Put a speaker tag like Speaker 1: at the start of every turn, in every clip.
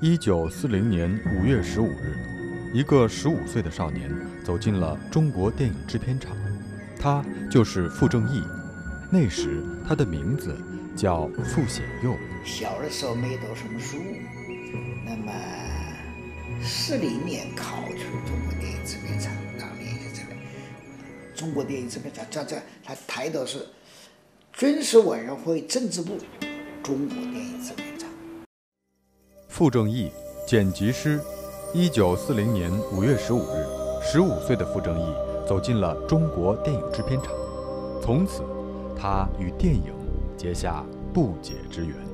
Speaker 1: 1940年5月15日，一个15岁的少年走进了中国电影制片厂，他就是傅正义。那时他的名字叫傅显佑。
Speaker 2: 小的时候没读什么书，那么40年考取中国电影制片厂当练习生。中国电影制片厂，他抬头是军事委员会政治部，中国电影制片厂。
Speaker 1: 傅正义，剪辑师。1940年5月15日，15岁的傅正义走进了中国电影制片厂，从此，他与电影结下不解之缘。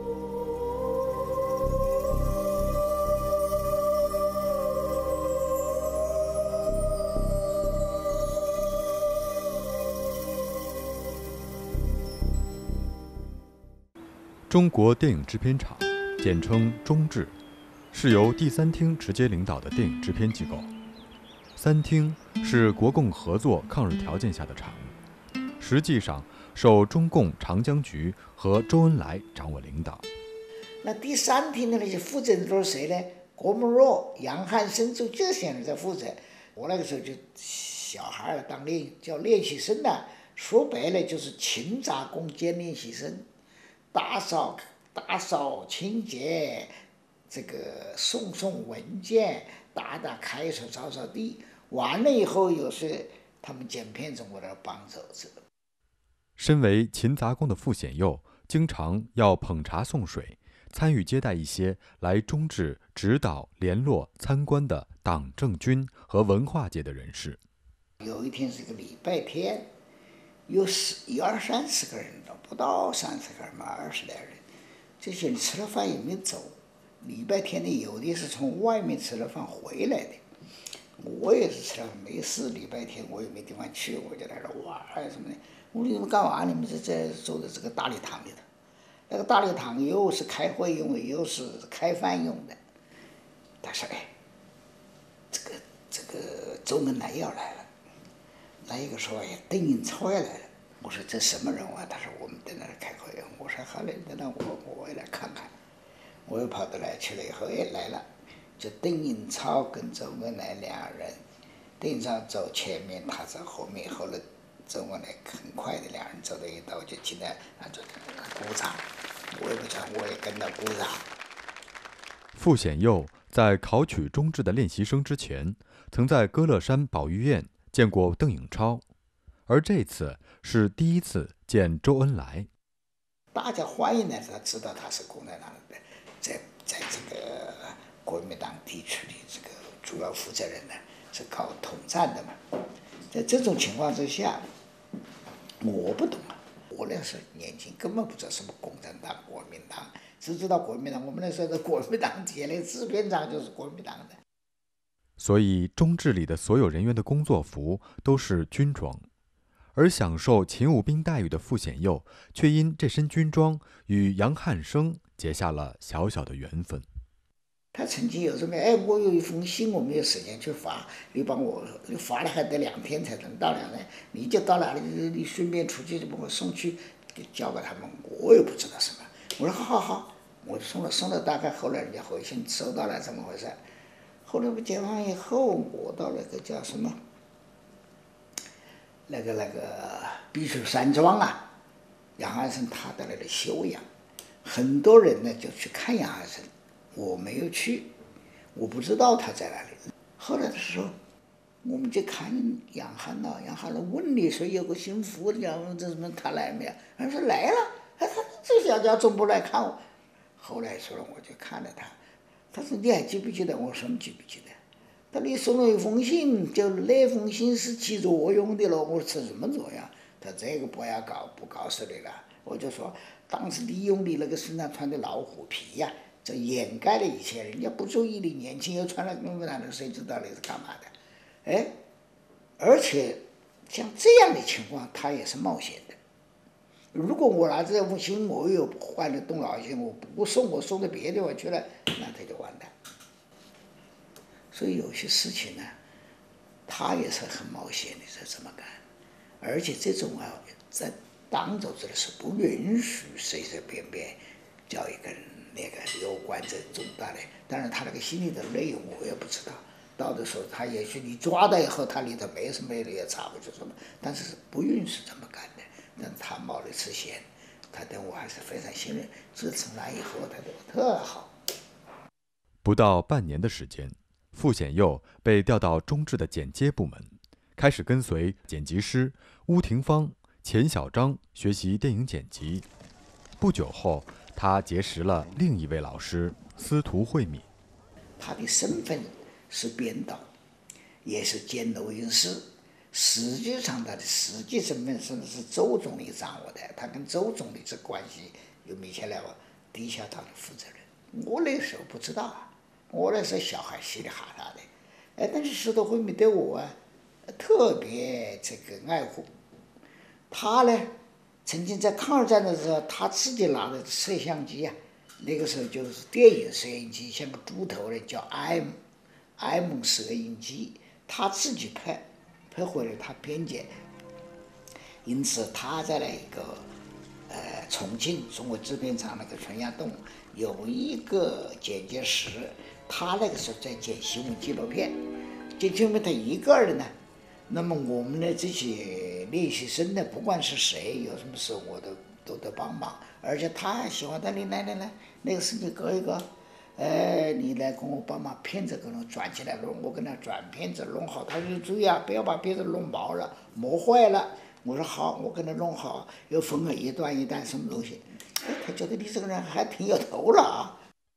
Speaker 1: 中国电影制片厂，简称中制，是由第三厅直接领导的电影制片机构。三厅是国共合作抗日条件下的产物，实际上受中共长江局和周恩来掌握领导。
Speaker 2: 那第三厅的那些负责人都是谁呢？郭沫若、杨汉生、周这些人在负责。我那个时候就小孩当叫练习生的，说白了就是勤杂工兼练习生。打扫清洁，这个送文件，打开水，扫地，完了以后有时他们剪片子我来帮手子。
Speaker 1: 身为勤杂工的傅显佑，经常要捧茶送水，参与接待一些来中制指导、联络、参观的党政军和文化界的人士。
Speaker 2: 有一天是个礼拜天，有20-30个人，不到30个人嘛，20来人。这些人吃了饭也没走。礼拜天呢，有的是从外面吃了饭回来的。我也是吃了饭没事，礼拜天我也没地方去，我就来这玩什么的。我说你们干嘛？你们是在坐在这个大礼堂里头。那个大礼堂又是开会用的，又是开饭用的。他说：“哎，这个周恩来要来了。”那一个说：“哎，邓颖超要来了。”我说：“这什么人啊？”他说：“我们在那里开会。”我说：“好嘞，那我也来看看。”我又跑到来去了以后，哎，来了，就邓颖超跟周恩来两人，邓颖超走前面，他走后面，后来周恩来很快的两人走到一道，就进来，就鼓掌，我也不讲，我也跟着鼓掌。
Speaker 1: 傅显佑在考取中制的练习生之前，曾在歌乐山保育院见过邓颖超，而这次是第一次见周恩来。
Speaker 2: 大家欢迎呢，他知道他是共产党的，在这个国民党地区的这个主要负责人呢，是搞统战的嘛。在这种情况之下，我不懂啊，我那时候年轻，根本不知道什么共产党、国民党，只知道国民党。我们那时候的国民党建立制片厂就是国民党的。
Speaker 1: 所以中制里的所有人员的工作服都是军装。而享受勤务兵待遇的傅显佑，却因这身军装与杨汉生结下了小小的缘分。
Speaker 2: 他曾经有这么，哎，我有一封信，我没有时间去发，你帮我发了还得2天才能到2天，你就到哪里，你顺便出去就把我送去，给交给他们，我也不知道什么。我说好，我送了，大概后来人家回信收到了，怎么回事？后来我解放以后，我到那个叫什么？那个避暑山庄啊，杨汉生他在那里休养，很多人呢就去看杨汉生，我没有去，我不知道他在哪里。后来的时候，我们就看杨汉了，杨汉了问你说有个姓傅的，这什么他来没有？他说来了，他这小家总不来看我。后来说了，我就看了他，他说你还记不记得？我说你记不记得？他你送了一封信，就那封信是起作用的了。我说起什么作用？他这个不要搞，不告诉你了。我就说，当时利用你那个身上穿的老虎皮呀，就掩盖了一切。人家不注意你年轻又穿了共产党的，谁知道你是干嘛的？哎，而且像这样的情况，他也是冒险的。如果我拿这封信，我又换了动脑筋，我不送，我送到别的地方去了，那他就完蛋。所以有些事情呢，他也是很冒险的在这么干，而且这种在党组织的是不允许随随便便叫一个人那个有关这重大的，当然他那个心里的内容我也不知道。到的时候，他也许你抓到以后，他里头没什么也查不出什么，但是不允许这么干的。但他冒了一次险，他对我还是非常信任。自从来以后，他对我特好。
Speaker 1: 不到半年的时间，傅显佑被调到中制的剪接部门，开始跟随剪辑师邬廷芳、钱小章学习电影剪辑。不久后，他结识了另一位老师司徒慧敏。
Speaker 2: 他的身份是编导，也是兼录音师。实际上，他的实际身份是周总理掌握的，他跟周总理这关系有密切来往，地下党的负责人。我那时候不知道啊，我那时候小孩稀里哈啦的，但是司徒慧敏对我啊特别这个爱护。他呢，曾经在抗日战争的时候，他自己拿的摄像机啊，那个时候就是电影摄影机，像个猪头的叫 M 摄影机，他自己拍回来，他编剪。因此他在那个重庆中国制片厂那个春阳洞有一个剪接室，他那个时候在剪新闻纪录片，就因为他一个人呢。那么我们的这些练习生呢，不管是谁，有什么事我都得帮忙，而且他还喜欢你来，那个事情搞一个，你来跟我帮忙，片子给我转起来弄，我跟他转片子弄好，他说注意啊，不要把片子弄毛了、磨坏了。我说好，我跟他弄好，又分了一段什么东西，他觉得你这个人还挺有头了啊。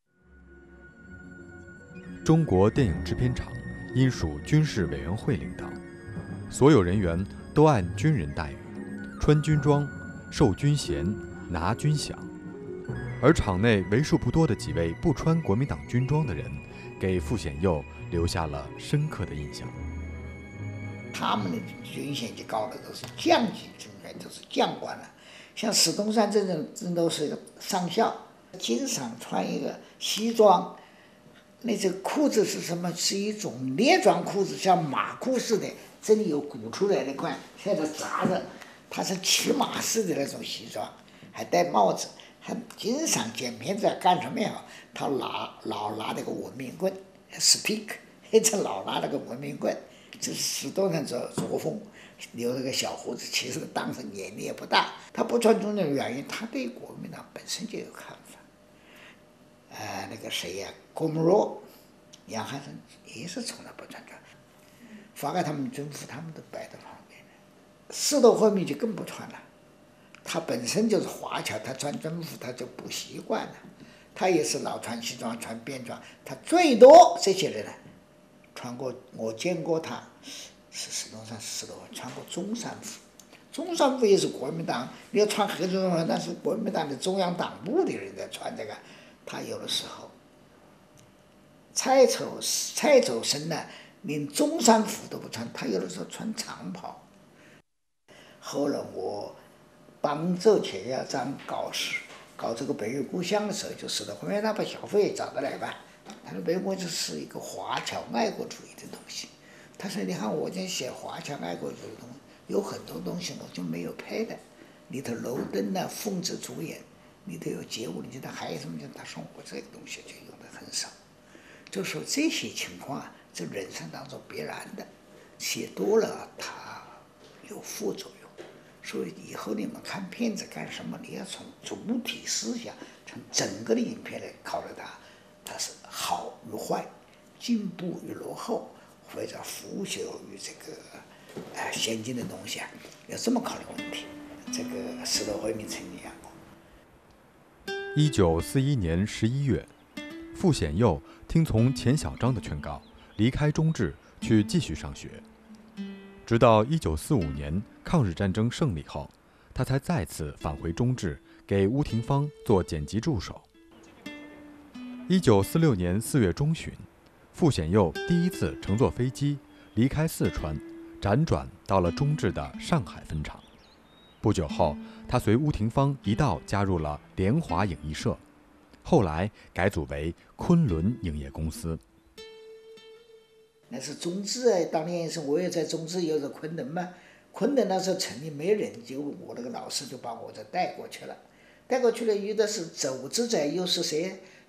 Speaker 1: 中国电影制片厂应属军事委员会领导。所有人员都按军人待遇，穿军装、受军衔、拿军饷。而场内为数不多的几位不穿国民党军装的人，给傅显佑留下了深刻的印象。
Speaker 2: 他们的军衔级高的都是将级军人，都是将官了。像史东山这种都是一个上校，经常穿一个西装。那这裤子是什么？是一种列装裤子，像马裤似的。这里有鼓出来的块，现在扎着，他是骑马式的那种西装，还戴帽子，还经常剪片子干什么呀？他老拿那个文明棍 ，stick， 一直老拿那个文明棍，这是史东山作风，留了个小胡子，其实当时年龄也不大。他不穿军装的原因，他对国民党本身就有看法。那个谁呀，郭沫若、杨汉生也是从来不穿装。发给他们军服，他们都摆在旁边的。司徒慧敏就更不穿了，他本身就是华侨，他穿军服他就不习惯了，他也是老穿西装、穿便装，他最多这些人呢，穿过我见过他，是史东山司徒穿过中山服，中山服也是国民党，你要穿黑中山，但是国民党的中央党部的人在穿这个，他有的时候，蔡守生呢。连中山服都不穿，他有的时候穿长袍。后来我帮周钱耀章搞这个北岳故乡的时候，就司徒慧敏他把小费找得来吧。他说北岳故乡是一个华侨爱国主义的东西。他说你看我这写华侨爱国主义的东西，有很多东西我就没有拍的，里头楼灯啊、凤子主演，里头有街舞，你觉得还有什么？他说我这个东西就用的很少。就说这些情况啊。这人生当中必然的，写多了它有副作用，所以以后你们看片子干什么，你要从主体思想，从整个的影片来考虑它是好与坏，进步与落后，或者腐朽与这个先进的东西啊，要这么考虑问题。这个司徒慧敏曾经讲过。
Speaker 1: 1941年11月，傅显佑听从钱小章的劝告。离开中制去继续上学，直到1945年抗日战争胜利后，他才再次返回中制，给邬廷芳做剪辑助手。1946年4月中旬，傅显佑第一次乘坐飞机离开四川，辗转到了中制的上海分厂。不久后，他随邬廷芳一道加入了联华影艺社，后来改组为昆仑影业公司。
Speaker 2: 那是中制啊，当年是我也在中制，有个昆仑嘛。昆仑那时候城里没人，就我那个老师就把我这带过去了。带过去了，遇的是组织者又是谁？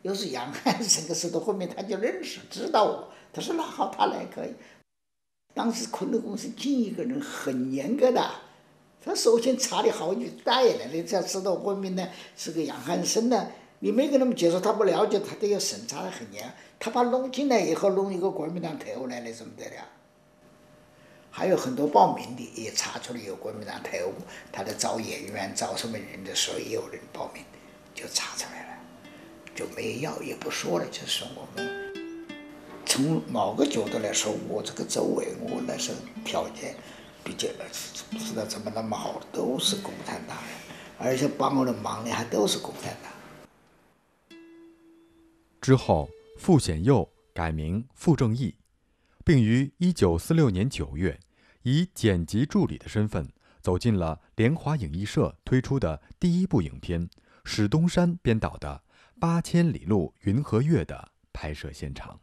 Speaker 2: 要是杨汉生跟石头后面他就认识知道我，他说那好，他来可以。当时昆仑公司进一个人很严格的，他首先查你好几代了，你这石头后面呢是个杨汉生呢，你没跟他们介绍，他不了解，他都要审查的很严。他把弄进来以后，弄一个国民党特务来了，怎么得了？还有很多报名的也查出来有国民党特务，他在招演员、招什么人的时候也有人报名，就查出来了，就没要也不说了，就说我们。从某个角度来说，我这个周围，我那时候条件比较不知道怎么那么好，都是共产党人，而且帮我的忙的还都是共产党。
Speaker 1: 之后，傅显佑改名傅正义，并于1946年9月以剪辑助理的身份走进了联华影艺社推出的第一部影片史东山编导的《8000里路云和月》的拍摄现场。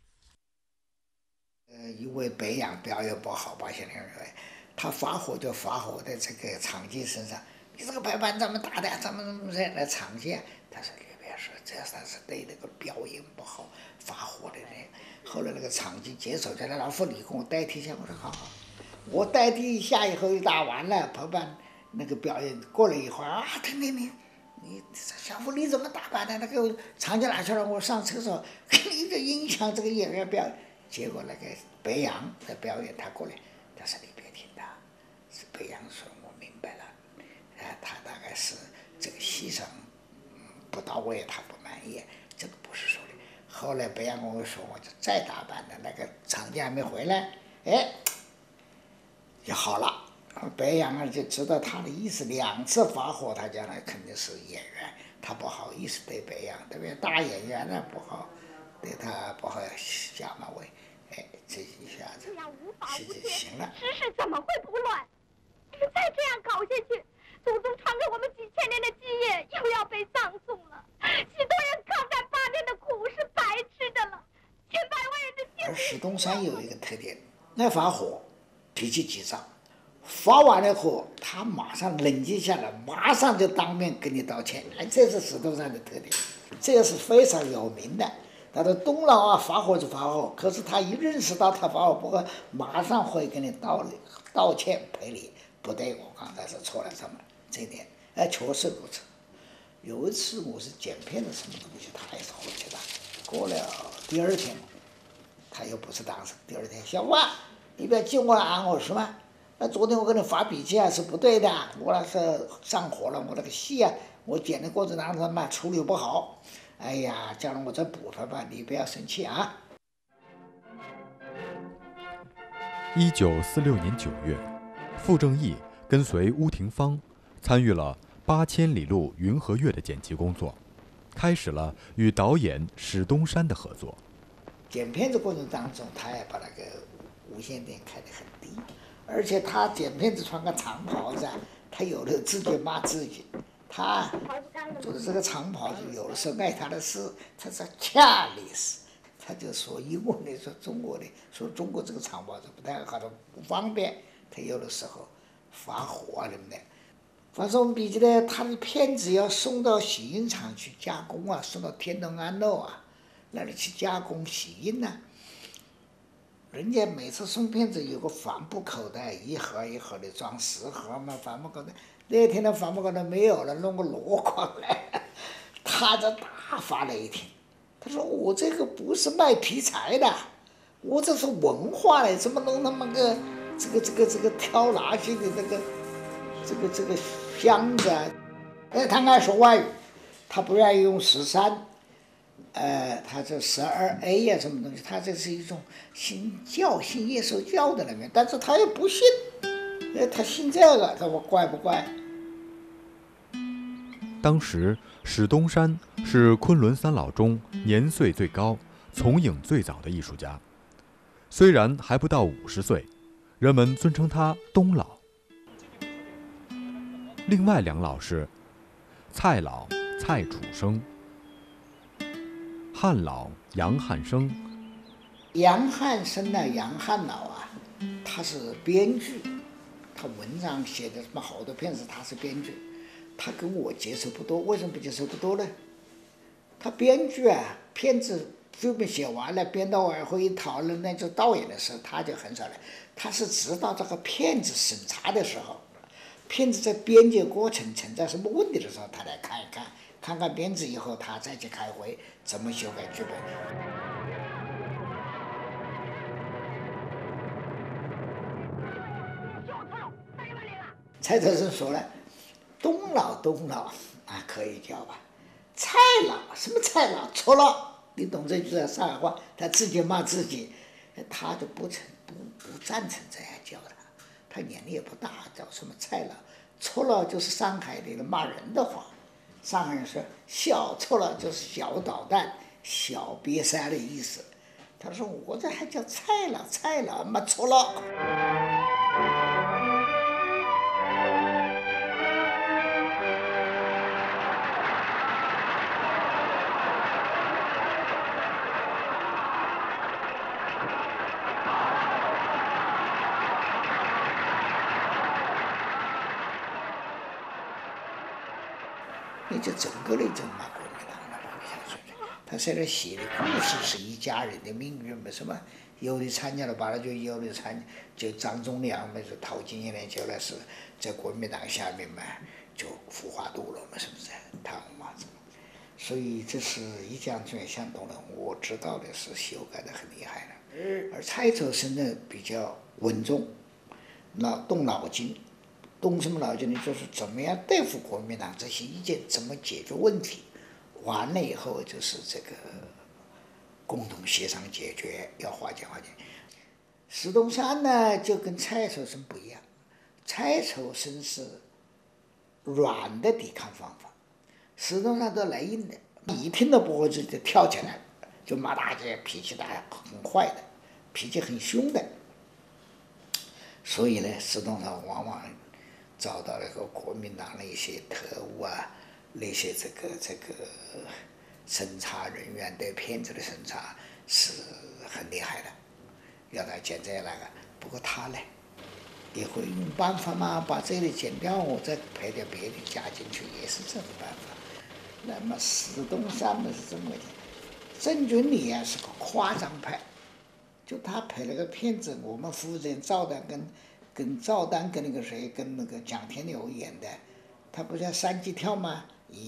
Speaker 2: 因为北洋表演不好吧，现在认为他发火就发火在这个场记身上，你这个白板怎么打的，怎么来场记？他说你别说，这算是对那个表演不好发火的人。后来那个场记接手，叫老傅你给我代替一下，我说好，我代替一下以后一打完了，白板那个表演过了一会儿啊，你小傅你怎么打扮的？那个场记拿去了，我上厕所，你这影响这个演员表演。结果那个北洋的表演他过来，他说你别听他，是北洋说我明白了，他大概是这个牺牲不到位，他不满意，这个不是说的。后来北洋跟我说，我就再打扮的，那个场记还没回来，就好了。北洋就知道他的意思，2次发火，他将来肯定是演员，他不好意思对北洋，特别大演员呢不好。对他不好下马威，这一下子就行了。
Speaker 3: 时势怎么会不乱？你们再这样搞下去，祖宗传给我们几千年的基业又要被葬送了。许多人抗战8年的苦是白吃的了，千百万人的性命。
Speaker 2: 而史东山有一个特点，爱发火，脾气急躁，发完了后他马上冷静下来，马上就当面跟你道歉。这是史东山的特点，这也是非常有名的。他的东老啊，发火就发火，可是他一认识到他发火不会，马上会跟你道歉赔礼，不对，我刚才是错了什么，这一点，确实如此。有一次我是剪片子什么东西，他也是火气大，过了第2天，他又不是当时，第2天，小万，你不要进我安我是吗？那昨天我给你发脾气啊是不对的，我那是上火了，我那个戏啊，我剪的过程当中嘛处理不好。哎呀，叫人我再补他吧，你不要生气啊。
Speaker 1: 1946年9月，傅正义跟随邬廷芳参与了《8000里路云和月》的剪辑工作，开始了与导演史东山的合作。
Speaker 2: 剪片子过程当中，他也把那个无线电开得很低，而且他剪片子穿个长袍子，他有的自己骂自己。他做的这个长袍子，有的时候爱他的事，他说恰里斯，他就说英文的，说中国的，说中国这个长袍子不太好的不方便，他有的时候发火啊什么的。反正我们比起来，他的片子要送到洗印厂去加工啊，送到天东安路啊那里去加工洗印啊。人家每次送片子有个帆布口袋，一盒一盒的装10盒嘛，帆布口袋。那天的帆布口袋没有了，弄个箩筐来，他就大发雷霆。他说：“我这个不是卖题材的，我这是文化的，怎么弄那么个这个挑垃圾的这个箱子啊？”他爱说外语，他不愿意用13。他这12A 呀，什么东西？他这是一种信耶稣教的里面，但是他又不信，他信这个，他说怪不怪？
Speaker 1: 当时史东山是昆仑3老中年岁最高、从影最早的艺术家，虽然还不到50岁，人们尊称他东老。另外2老是蔡老蔡楚生。汉老杨汉生。
Speaker 2: 杨汉生呢，杨汉老啊，他是编剧，他文章写的什么好多片子，他是编剧。他跟我接触不多，为什么不接触不多呢？ 他编剧啊，片子剧本写完了，编导委员会一讨论，那就导演的时候，他就很少来。他是直到这个片子审查的时候，片子在编辑过程存在什么问题的时候，他来看一看，看看片子以后，他再去开会，怎么修改剧本。蔡特生说了，东老啊，可以叫吧，蔡老什么蔡老错了，你懂这句上海话，他自己骂自己，他就不赞成这样叫他年龄也不大，叫什么蔡老，错了就是上海的骂人的话，上海人说小错了就是小捣蛋、小瘪三的意思，他说我这还叫蔡老妈错了。你就整个的就骂国民党了，不下去了。他虽然写的故事是一家人的命运嘛，什么有的参加了罢了，就有的就张宗良嘛，是陶晶莹呢，就那是在国民党下面嘛，就孵化毒了嘛，是不是？他嘛，所以这是一江春水向东流。我知道的是修改的很厉害的，而蔡特生呢比较稳重，动脑筋。动什么脑筋呢？就是怎么样对付国民党这些意见，怎么解决问题。完了以后就是这个共同协商解决，要化解。石东山呢就跟蔡守生不一样，蔡守生是软的抵抗方法，石东山都来硬的，一听到不会就跳起来，就骂大街，脾气大，很坏的，脾气很凶的。所以呢，石东山往往找到那个国民党那些特务啊，那些这个审查人员对片子的审查是很厉害的，要他剪这那个。不过他呢，也会用办法嘛，把这里剪掉，我再配点别的加进去，也是这个办法。那么石东山呢是这么的，郑君里啊是个夸张派，就他拍了个片子，我们负责人赵丹跟赵丹跟那个谁跟那个蒋天牛演的，他不是要三级跳吗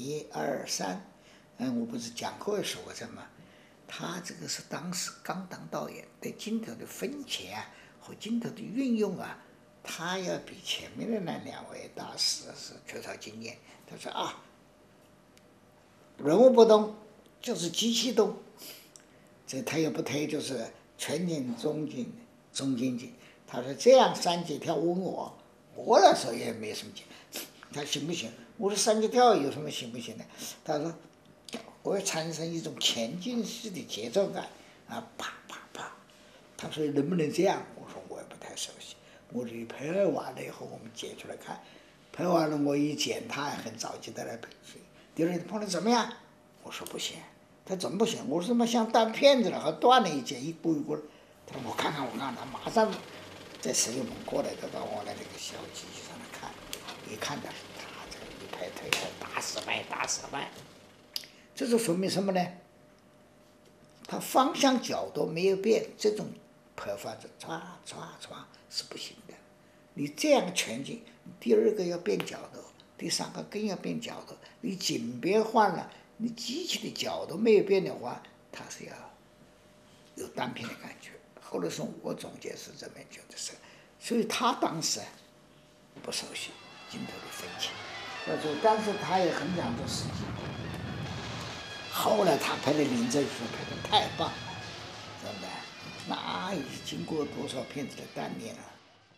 Speaker 2: ？1、2、3，我不是讲过说过这吗？他这个是当时刚当导演，对镜头的分切啊和镜头的运用啊，他要比前面的那2位大师是缺少经验。他说啊，人物不动就是机器动，这推也不推就是全景、中景、中近景。他说这样三级跳问我那时候也没什么劲，他行不行？我说三级跳有什么行不行的？他说我要产生一种前进式的节奏感啊，啪啪啪。他说能不能这样？我说我也不太熟悉。我这拍完了以后，我们截出来看，拍完了我一剪，他还很着急的来拍。第二天碰到怎么样？我说不行。他怎么不行？我说他妈像断片子了，还断了一截，一步一步。他说我看看，他马上在石油门过来，到我的那个小机器上来看，一看到是他这个一拍推大失败。这就说明什么呢？他方向角度没有变，这种拍法子唰是不行的。你这样全景，第2个要变角度，第3个更要变角度。你景别换了，你机器的角度没有变的话，它是要有单片的感觉。后来说我总结是这么觉得是，所以他当时不熟悉镜头的分切，但是他也很讲究实际。后来他拍的《林正英》拍的太棒了，真的，那已经过多少片子的锻炼了。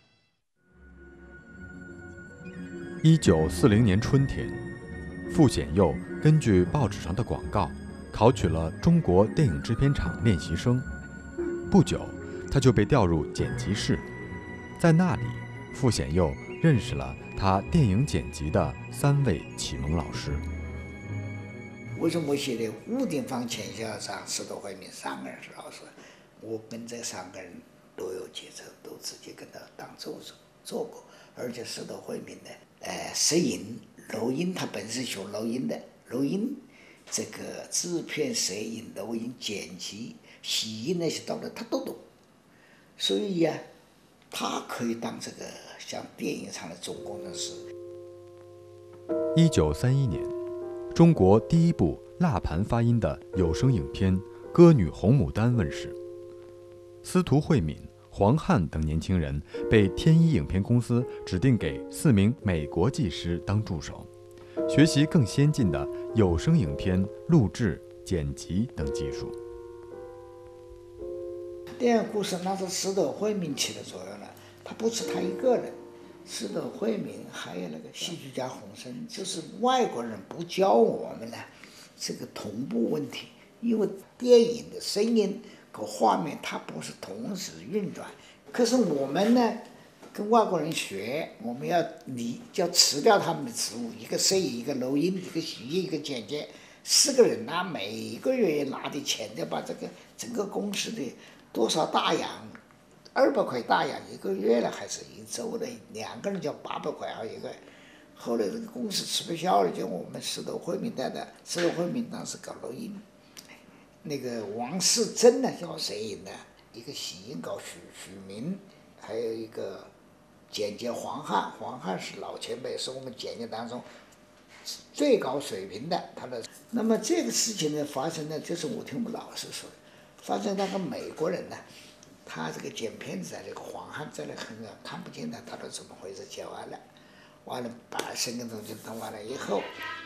Speaker 1: 1940年春天，傅显佑根据报纸上的广告，考取了中国电影制片厂练习生。不久，他就被调入剪辑室，在那里，傅显佑认识了他电影剪辑的3位启蒙老师。
Speaker 2: 为什么我写的吴定芳、钱校长、石头惠民3个人是老师？我跟这3个人都有接触，都直接跟他当助手做过，而且石头惠民的摄影、录音，他本身学录音的，录音这个制片、摄影、录音、剪辑、洗印那些道理他都懂，所以呀，他可以当这个像电影上的总工程师。
Speaker 1: 1931年，中国第一部蜡盘发音的有声影片《歌女红牡丹》问世，司徒慧敏、黄汉等年轻人被天一影片公司指定给4名美国技师当助手，学习更先进的有声影片录制、剪辑等技术。
Speaker 2: 电影故事那是司徒慧敏起的作用了，他不是他一个人，司徒慧敏还有那个戏剧家洪生，就是外国人不教我们呢这个同步问题，因为电影的声音和画面它不是同时运转，可是我们呢跟外国人学，我们要辞掉他们的职务，一个摄影，一个录音，一个洗印，一个剪接，4个人拿每个月拿的钱的把这个整个公司的多少大洋，200块大洋1个月了，还是1周的，2个人就800块好1个月。后来这个公司吃不消了，就我们司徒慧敏带的，司徒慧敏当时搞录音，那个王世贞呢搞摄影的，一个洗印搞许明，还有一个剪接黄汉，黄汉是老前辈，是我们剪接当中最高水平的。他的那么这个事情呢发生呢，就是我听我们老师说的，发生那个美国人呢，他这个剪片子啊，这个黄汉在那看不见他都怎么回事，剪完了把声音东西弄完了以后，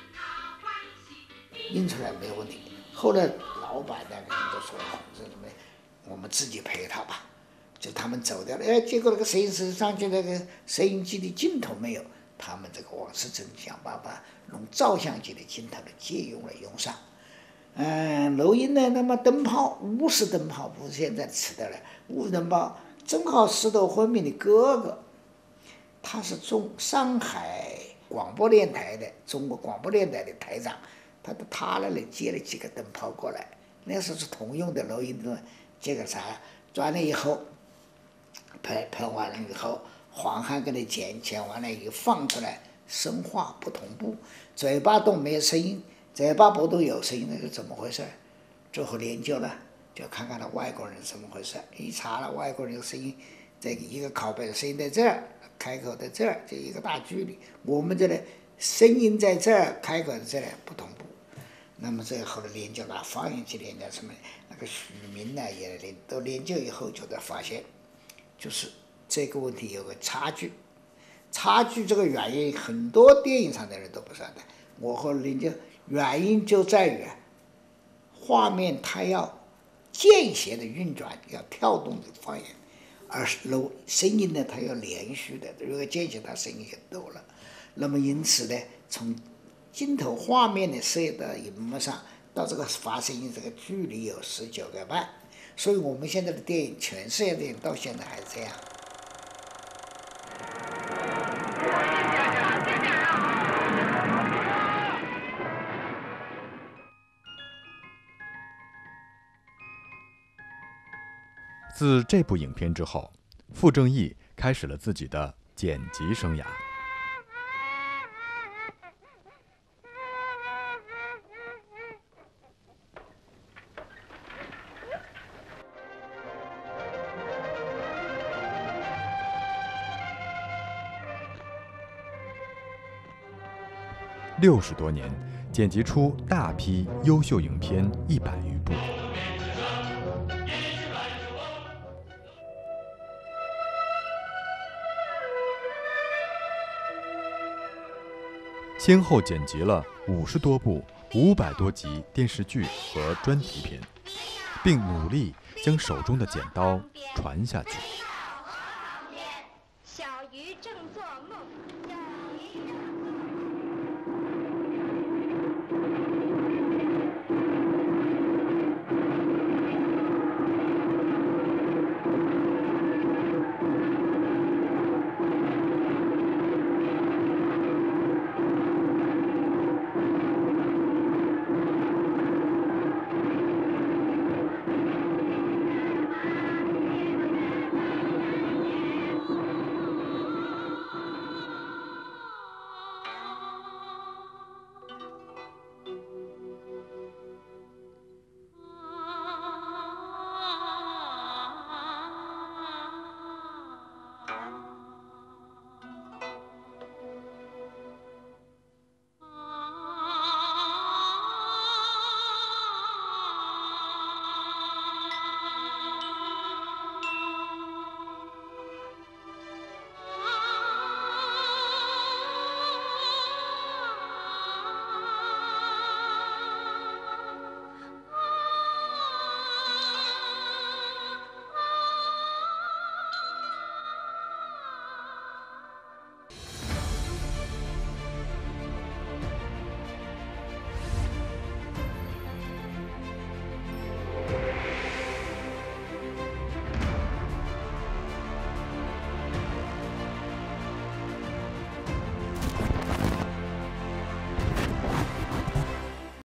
Speaker 2: 印出来没有问题。后来老板那个人就说我们自己赔他吧，就他们走掉了，结果那个摄影师上去那个摄影机的镜头没有，他们这个王世贞想办法用照相机的镜头的借用了用上。录音呢，那么灯泡50灯泡不是现在吃的了，50灯泡正好司徒慧敏的哥哥，他是上海广播电台的中国广播电台的台长，他那里接了几个灯泡过来，那时候是通用的录音的，这个啥转了以后，拍完了以后，黄汉给他剪完了以后放出来，声画不同步，嘴巴动没有声音，嘴巴不动有声音，那是怎么回事？最后研究了，就看看他外国人怎么回事，一查了外国人的声音，这个一个拷贝的声音在这儿，开口在这儿，这一个大距离，我们这里声音在这儿，开口在这里不同步。那么这个后来研究了，放映机研究什么，那个许明呢也都研究以后就在发现，就是这个问题有个差距这个原因很多电影上的人都不晓得，我后来研究原因就在于画面它要间歇的运转，要跳动的放映，而声音呢它要连续的，如果间歇它声音就多了，那么因此呢从镜头画面的摄到荧幕上到这个发声音这个距离有19个半，所以我们现在的电影，全世界电影到现在还是这样。
Speaker 1: 自这部影片之后，傅正义开始了自己的剪辑生涯。60多年，剪辑出大批优秀影片100余部。先后剪辑了50多部、500多集电视剧和专题片，并努力将手中的剪刀传下去。
Speaker 3: 小鱼正做